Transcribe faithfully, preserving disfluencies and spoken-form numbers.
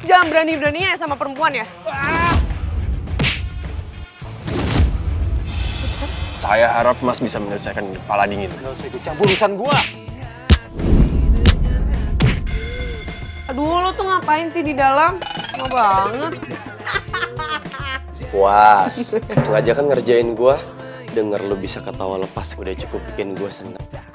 Jangan berani-beraninya ya sama perempuan ya. Saya harap Mas bisa menyelesaikan kepala dingin. Gak usah ikut campur urusan gua. Aduh, lo tuh ngapain sih di dalam? Lama banget. Puas, ngajak kan ngerjain gua. Denger lu bisa ketawa lepas udah cukup bikin gua seneng.